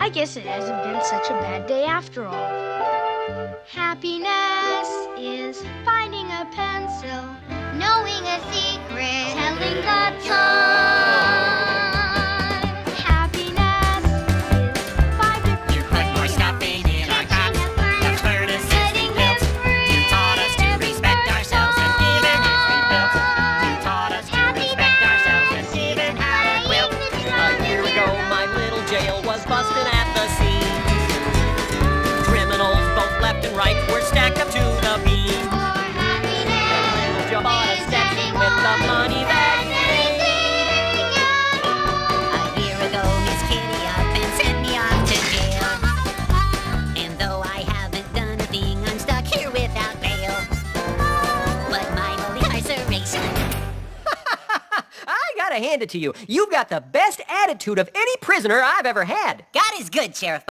I guess it hasn't been such a bad day after all. Happiness is finding a pencil, knowing a secret, telling the time. Happiness is 5 different You put more stuffing in our cups. The furnace is rebuilt. You taught us to respect ourselves and even if we built. You taught us to respect ourselves and even how to quilt. A year ago, my little jail was busted at the seams. Criminals, both left and right, were stacked up to the beam. And little Joe bought a Stetson with the money that he made. A year ago, Miss Kitty up and sent me off to jail. And though I haven't done a thing, I'm stuck here without bail. But my incarceration. I gotta hand it to you. You've got the best attitude of any prisoner I've ever had. God is good, Sheriff.